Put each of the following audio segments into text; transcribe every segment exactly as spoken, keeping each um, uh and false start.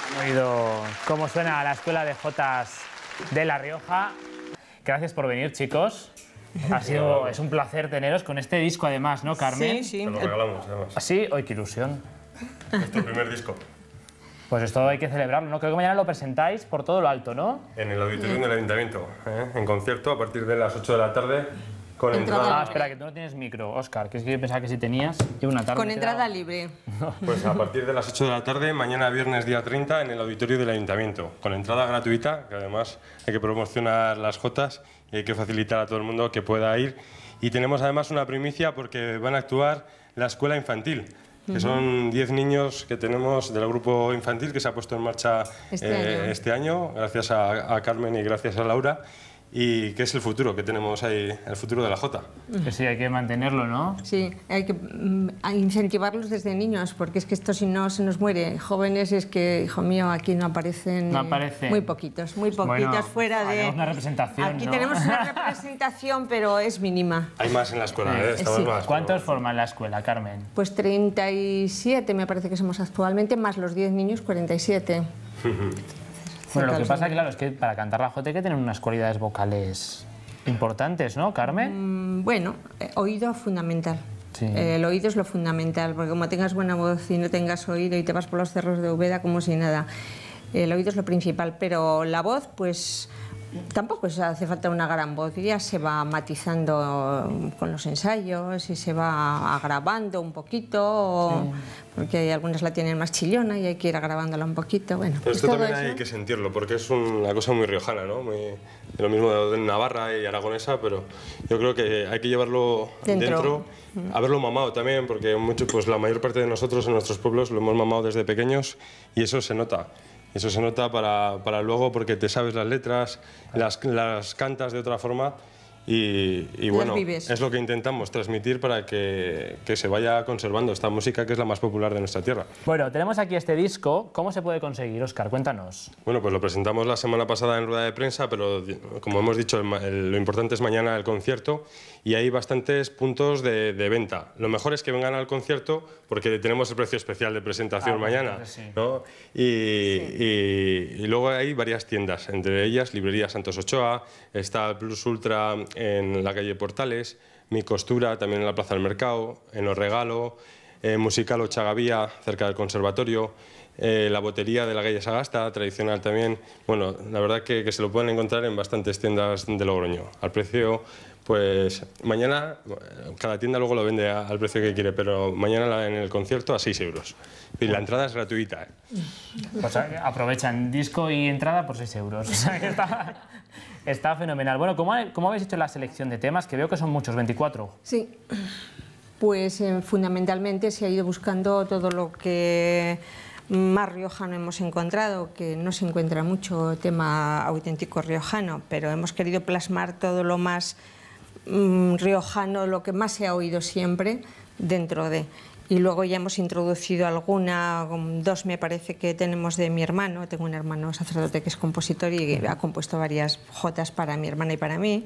Oído cómo suena la Escuela de Jotas de La Rioja. Gracias por venir, chicos. Ha sido, es un placer teneros con este disco, además, ¿no, Carmen? Sí, sí. Te lo regalamos, además. ¿Así? ¡Ay, qué ilusión! Es tu primer disco. Pues esto hay que celebrarlo, ¿no? Creo que mañana lo presentáis por todo lo alto, ¿no? En el auditorio del Ayuntamiento, ¿eh? En concierto a partir de las ocho de la tarde, con Entrada. entrada... Ah, espera, que tú no tienes micro, Óscar, que es que yo pensaba que sí tenías. Y una tarde Con me he entrada quedado- libre. Pues a partir de las ocho de la tarde, mañana viernes día treinta, en el auditorio del Ayuntamiento, con entrada gratuita, que además hay que promocionar las jotas y hay que facilitar a todo el mundo que pueda ir. Y tenemos además una primicia porque van a actuar la escuela infantil, que son diez niños que tenemos del grupo infantil que se ha puesto en marcha Este eh, año. este año, gracias a, a Carmen y gracias a Laura, y que es el futuro que tenemos ahí, el futuro de la jota. Que sí, hay que mantenerlo, ¿no? Sí, hay que mm, a incentivarlos desde niños, porque es que esto si no se nos muere. Jóvenes es que, hijo mío, aquí no aparecen, No eh, aparecen. muy poquitos, muy poquitos Bueno, fuera de... haremos una representación, Aquí ¿no? tenemos una representación, pero es mínima. Hay más en la escuela, Sí. ¿eh? Estamos Sí. más. ¿Cuántos pero- forman la escuela, Carmen? Pues treinta y siete me parece que somos actualmente, más los diez niños, cuarenta y siete. Bueno, lo que Total, pasa, sí. claro, es que para cantar la jota hay que tener unas cualidades vocales importantes, ¿no, Carmen? Mm, Bueno, eh, oído fundamental. Sí. Eh, el oído es lo fundamental, porque como tengas buena voz y no tengas oído y te vas por los cerros de Úbeda como si nada, el oído es lo principal, pero la voz, pues tampoco es- hace falta una gran voz, ya se va matizando con los ensayos y se va agravando un poquito, porque hay algunas la tienen más chillona y hay que ir agravándola un poquito. Bueno, Pero pues esto todo también eso. hay que sentirlo, porque es una cosa muy riojana, ¿no? Muy, lo mismo de Navarra y aragonesa, pero yo creo que hay que llevarlo Dentro. dentro, haberlo mamado también, porque mucho, pues la mayor parte de nosotros en nuestros pueblos lo hemos mamado desde pequeños y eso se nota. Eso se nota para, para luego porque te sabes las letras, las, las cantas de otra forma y, y Las bueno, vives. es lo que intentamos transmitir para que, que se vaya conservando esta música que es la más popular de nuestra tierra. Bueno, tenemos aquí este disco. ¿Cómo se puede conseguir, Óscar? Cuéntanos. Bueno, pues lo presentamos la semana pasada en rueda de prensa, pero como hemos dicho, el ma- el- lo importante es mañana el concierto y hay bastantes puntos de, de venta. Lo mejor es que vengan al concierto porque tenemos el precio especial de presentación Ah, bueno, mañana, entonces sí. ¿no? Y, y- y luego hay varias tiendas, entre ellas Librería Santos Ochoa, está Plus Ultra en la calle Portales, Mi Costura también en la Plaza del Mercado, en Los Regalo, eh, Musical Ochagavía cerca del Conservatorio, eh, la botería de la calle Sagasta, tradicional también. Bueno, la verdad que, que se lo pueden encontrar en bastantes tiendas de Logroño. Al precio, pues mañana, eh, cada tienda luego lo vende a- al precio que quiere, pero mañana la- en el concierto a seis euros. Y la entrada es gratuita, ¿eh? Pues eh, aprovechan disco y entrada por seis euros. O sea, que está, está fenomenal. Bueno, ¿cómo, ha- ¿cómo habéis hecho la selección de temas? Que veo que son muchos, veinticuatro. Sí, pues eh, fundamentalmente se ha ido buscando todo lo que más riojano hemos encontrado, que no se encuentra mucho tema auténtico riojano, pero hemos querido plasmar todo lo más mm, riojano, lo que más se ha oído siempre dentro de... Y luego ya hemos introducido alguna, um, dos me parece que tenemos de mi hermano, tengo un hermano sacerdote que es compositor y ha compuesto varias jotas para mi hermana y para mí.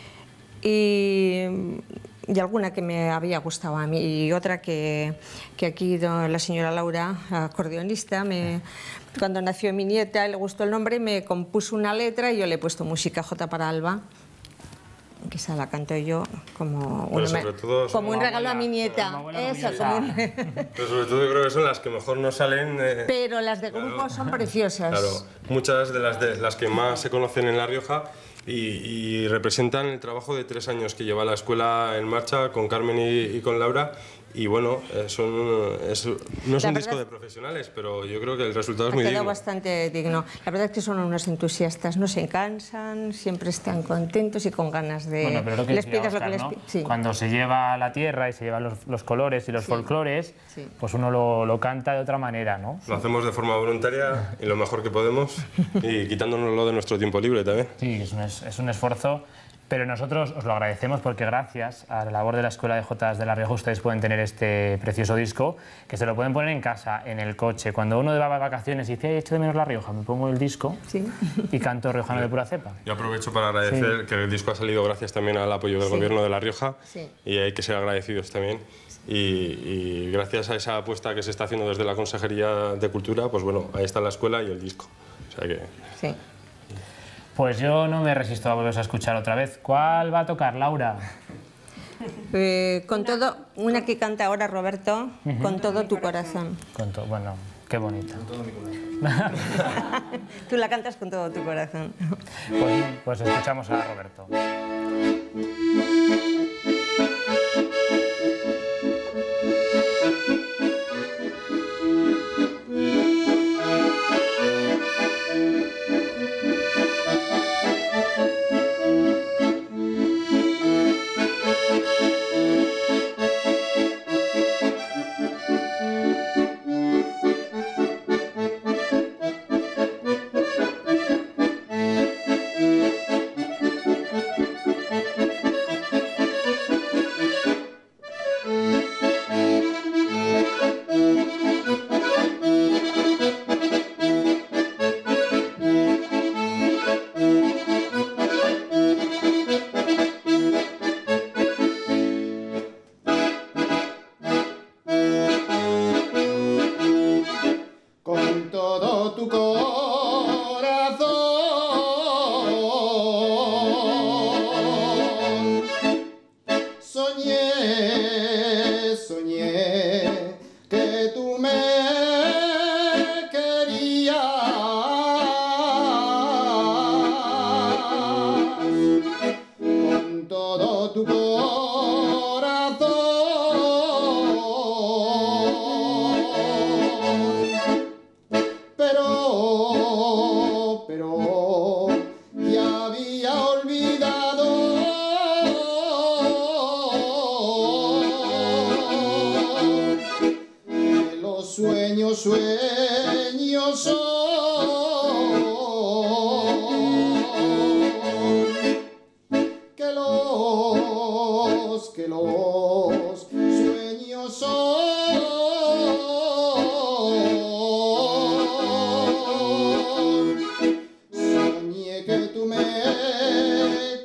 Y, y alguna que me había gustado a mí y otra que, que aquí do- la señora Laura, acordeonista, me, cuando nació mi nieta le gustó el nombre, me compuso una letra y yo le he puesto música J para Alba, que esa la canto yo como, Pero una- sobre todo son como un como regalo a mi abuela, nieta. como abuela Eso, orgullosa. como un- Pero sobre todo yo creo que son las que mejor nos salen... eh, Pero las de grupo son preciosas. Claro, muchas de las, de las que más se conocen en La Rioja y, y representan el trabajo de tres años que lleva la escuela en marcha con Carmen y, y con Laura. Y bueno, eh, son, es- no es La un verdad- disco de profesionales, pero yo creo que el resultado es Ha muy quedado digno. bastante digno. La verdad es que son unos entusiastas, no se cansan, siempre están contentos y con ganas de... Bueno, pero lo que les decía pidas lo que Óscar, les ¿no? pidas. Sí. Cuando se lleva a la tierra y se llevan los, los colores y los Sí. folclores, Sí. pues uno lo, lo canta de otra manera, ¿no? Lo hacemos de forma voluntaria y lo mejor que podemos y quitándonoslo de nuestro tiempo libre también. Sí, es un, es, es un esfuerzo Pero nosotros os lo agradecemos porque gracias a la labor de la Escuela de Jotas de La Rioja ustedes pueden tener este precioso disco, que se lo pueden poner en casa, en el coche. Cuando uno va de vacaciones y dice, he hecho de menos La Rioja, me pongo el disco Sí. y canto riojano de pura cepa. Yo aprovecho para agradecer Sí. que el disco ha salido gracias también al apoyo del Sí. Gobierno de La Rioja Sí. y hay que ser agradecidos también. Y, y gracias a esa apuesta que se está haciendo desde la Consejería de Cultura, pues bueno, ahí está la escuela y el disco. O sea que... Sí. Pues yo no me resisto a volveros a escuchar otra vez. ¿Cuál va a tocar, Laura? Eh, con todo, una que canta ahora Roberto, con todo tu corazón. Con to- bueno, qué bonita. Tú la cantas con todo tu corazón. Pues, pues escuchamos a Roberto. Con todo tu corazón soñé, soñé que tú me querías con todo tu corazón. Pero, pero, ya había olvidado que los sueños, sueños son, que los, que los sueños son. Soñé que tú me